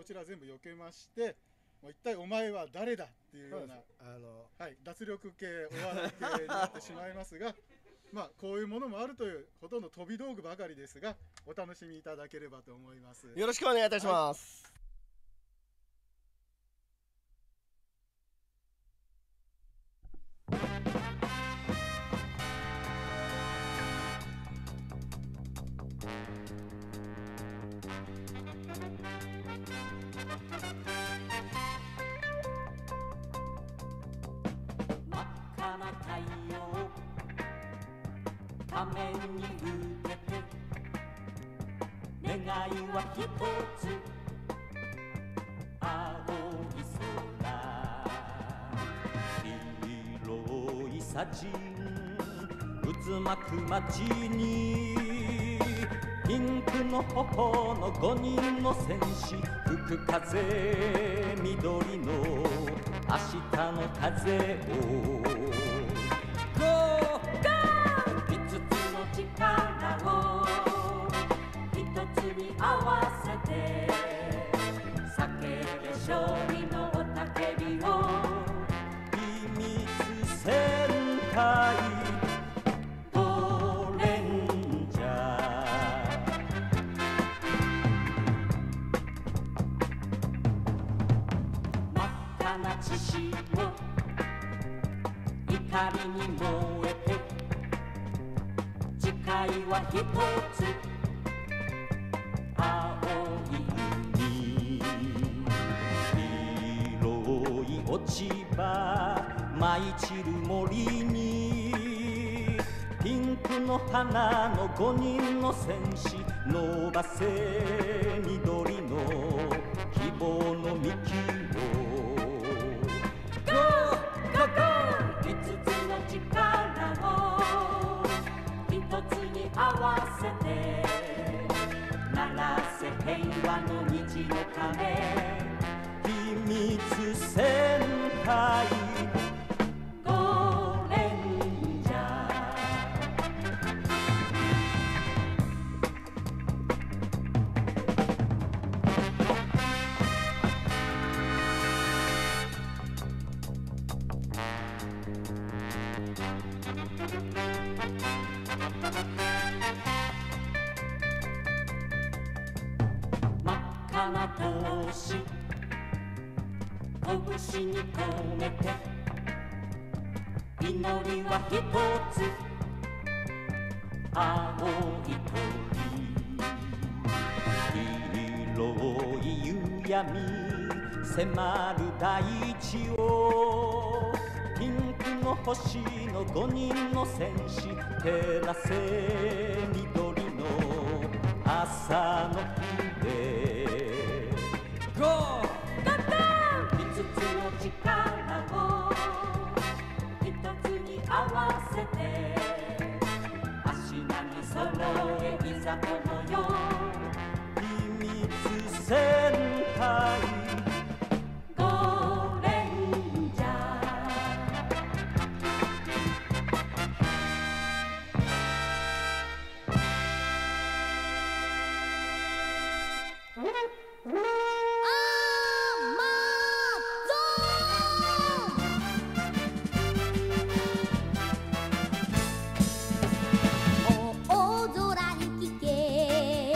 そちら全部避けまして、もう一体お前は誰だっていうような、はい、脱力系お笑い系になってしまいますがまあこういうものもあるというほとんど飛び道具ばかりですが、お楽しみいただければと思います。 よろしくお願いいたします。 画面に受けて願いは一つ、青い空、広い砂塵渦巻く街にピンクの頬の5人の戦士、吹く風緑の明日の風を力を一つに合わせて叫べ勝利の雄たけびを、秘密戦隊ゴレンジャー、真っ赤な血潮怒りに燃えて誓いは一つ、青い海、広い落ち葉舞い散る森にピンクの花の5人の戦士、伸ばせ緑の希望の幹をゴーゴーゴー、5つの力を一つに合わせて鳴らせ平和の虹の鐘、秘密戦隊ゴレンジャ花通し拳に込めて祈りは一つ、青い鳥、広い夕闇迫る大地をピンクの星の5人の戦士、照らせ緑の朝の日ゴーゴーゴー、5つの力を一つに合わせて足並み揃えいざ友よ、秘密戦隊ゴレンジャ大空に聞け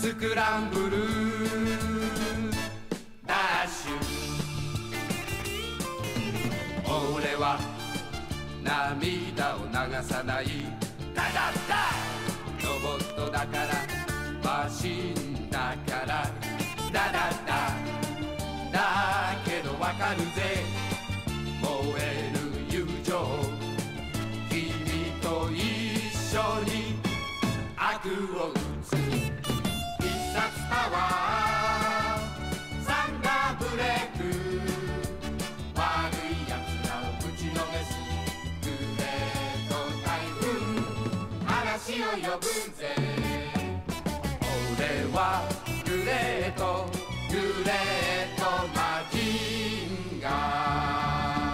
スクランブルダッシュ俺は涙を流さないダダダロボットだからマシンだからダダダだけどわかるぜ燃える友情君と一緒に悪を打つ必殺パワーサンダーブレイク悪いやつらをぶちのめすグレート台風嵐を呼ぶぜ俺はグレートマジンガー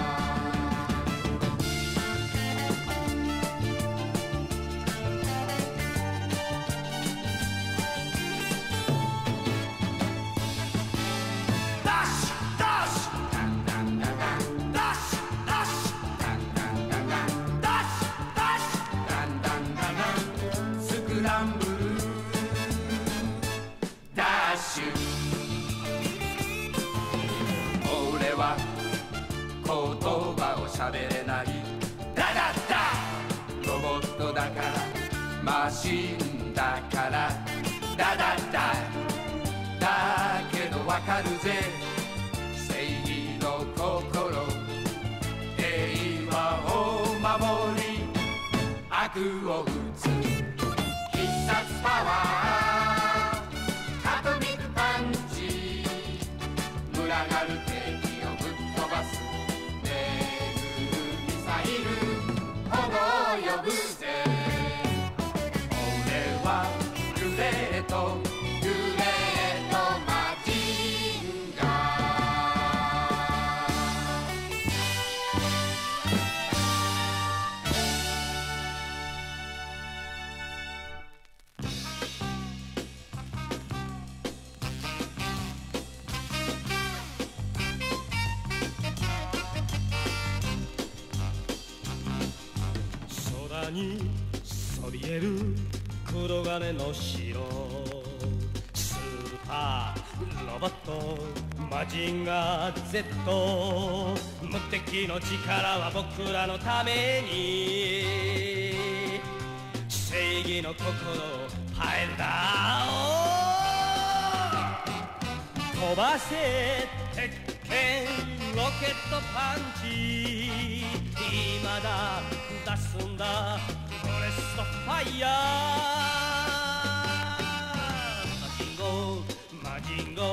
俺は言葉を喋れないダダダロボットだからマシンだからダダダだけどわかるぜ正義の心平和を守り悪を打つ必殺パワーアトミックパンチ群がる敵をぶっ飛ばすめぐるミサイル保護を呼ぶぜ俺はグレートマジンガ空にそびえる黒金の城スーパーロボットマジンガー Z 無敵の力は僕らのために正義の心をファイルダーを飛ばせ鉄拳ロケットパンチ今だ出すんだブレストファイヤーマジン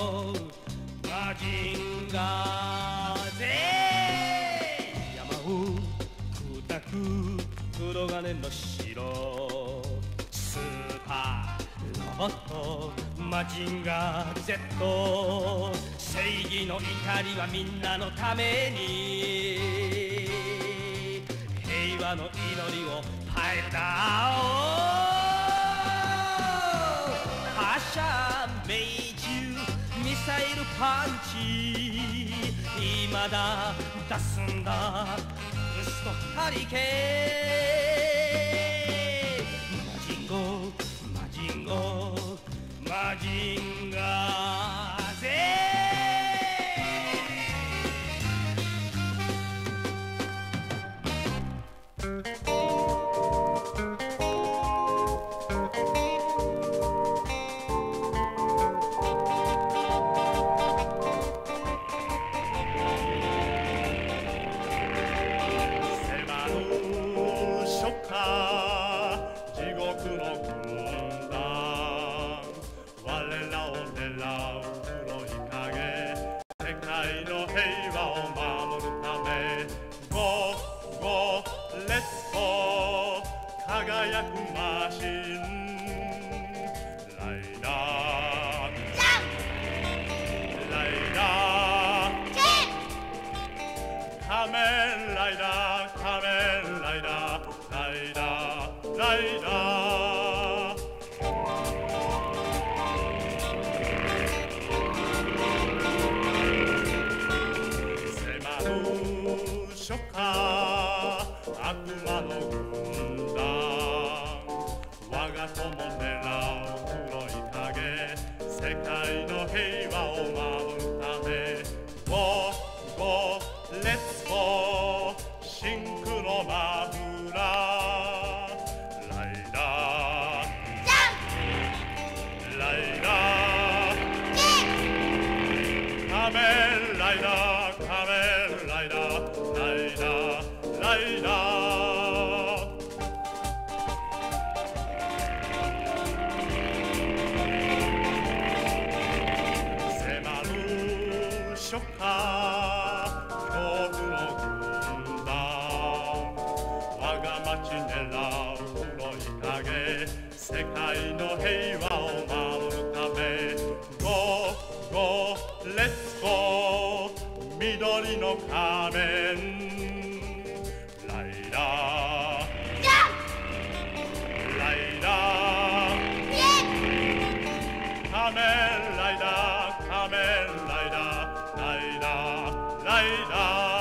ガーぜ山を砕く黒金の城スーパーロボットマジンガー Z 正義の怒りはみんなのために平和の祈りをファイルダー発射命中ミサイルパンチ今だ出すんだブストハリケーンマジンガーぜ地獄の軍団我らを狙う黒い影世界の平和を守るためゴーゴーレッツゴー輝くマシンライダーライダー仮面ライダー仮面ライダーライダーライダー迫る初夏悪魔の軍団我が友狙う黒い影仮面ライダー仮面ライダーライダーライダー迫る初夏恐怖の軍団我が町狙う黒い影世界の平和を守るためゴーゴーレッツゴー緑の仮面ライダーライダー仮面ライダー仮面ライダーライダーライダー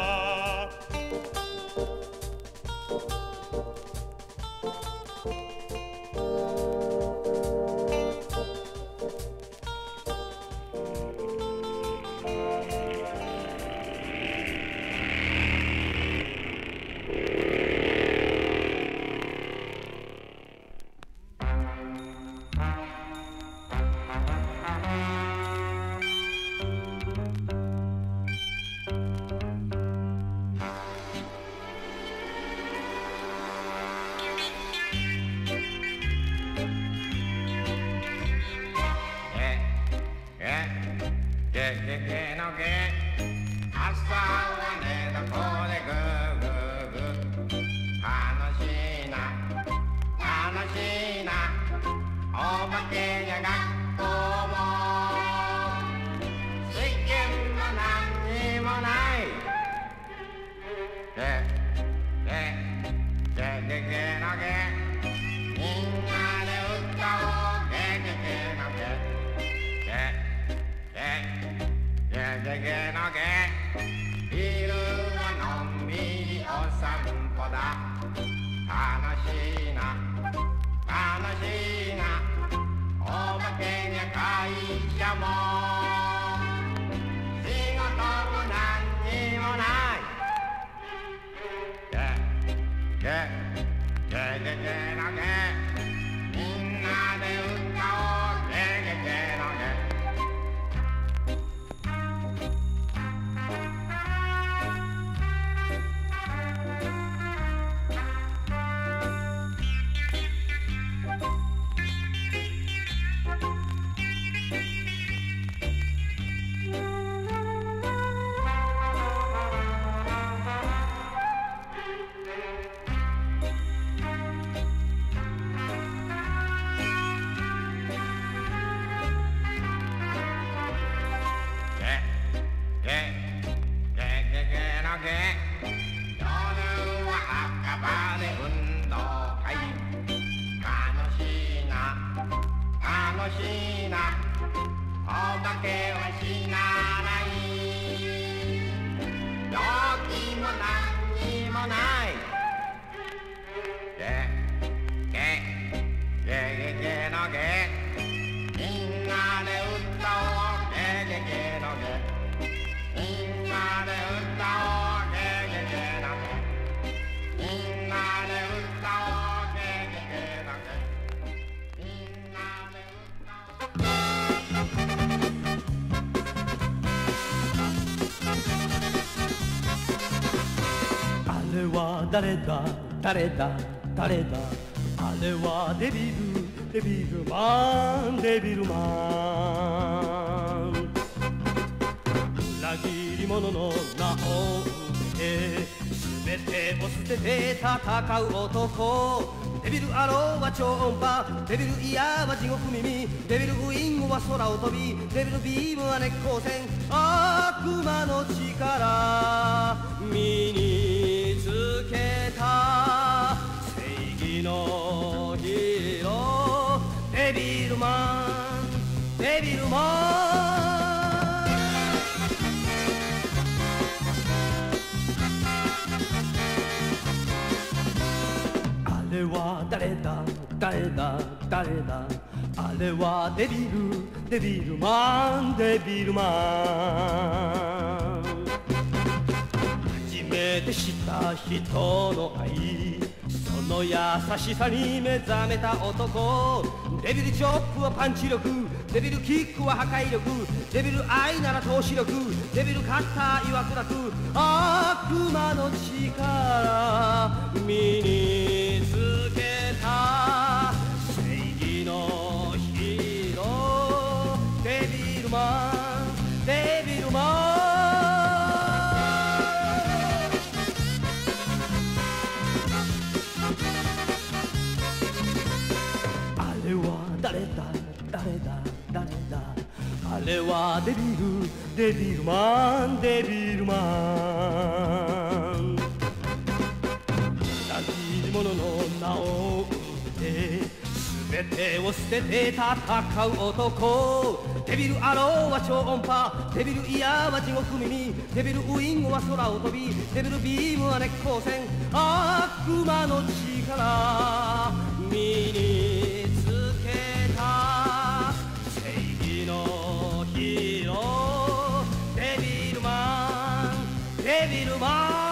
誰だ誰だ誰だあれはデビルマンデビルマン裏切り者の名を受け全てを捨てて戦う男デビルアローは超音波デビルイヤーは地獄耳デビルウィングは空を飛びデビルビームは熱光線悪魔の力身につけた正義のヒーローデビルマンデビルマンあれは誰だ誰だ誰だあれはデビルマンデビルマン初めててした人の愛、その優しさに目覚めた男。デビルチョップはパンチ力、デビルキックは破壊力、デビル愛なら投資力、デビルカッター曰くなく悪魔の力身につけた正義のヒーロー、デビルマン、デビルマン。あれは誰だ誰だ誰だ、あれはデビル、デビルマン、デビルマン。裏切り者の名を売って全てを捨てて戦う男。デビルアローは超音波、デビルイヤーは地獄耳、デビルウイングは空を飛び、デビルビームは熱光線、悪魔の力身につけた正義のヒーロー、デビルマン、デビルマン。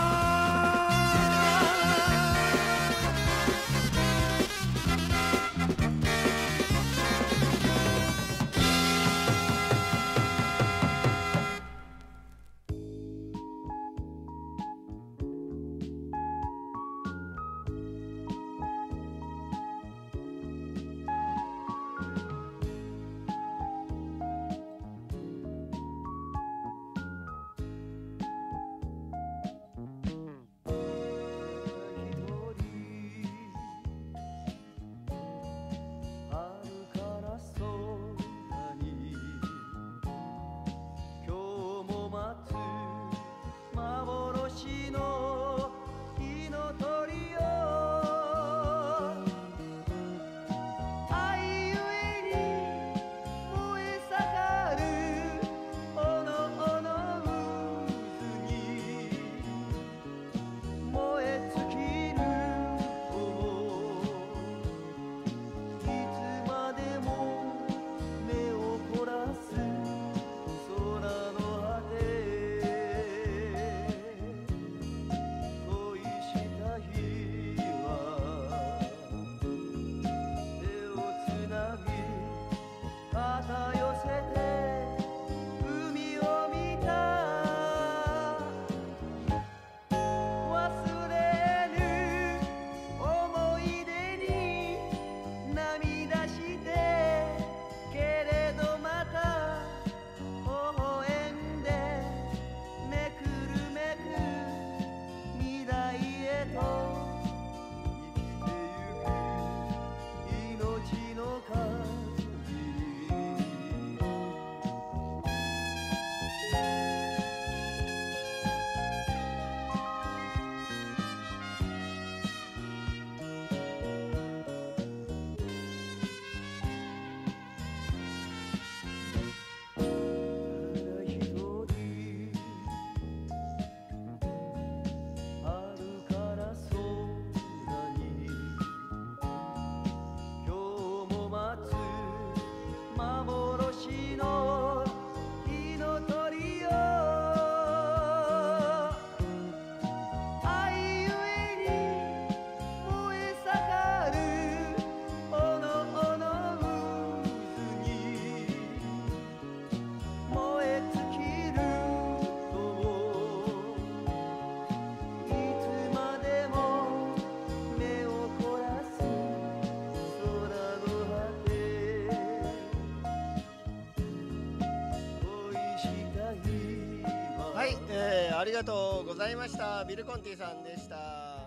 はい、ありがとうございました。ビルコンティさんでした。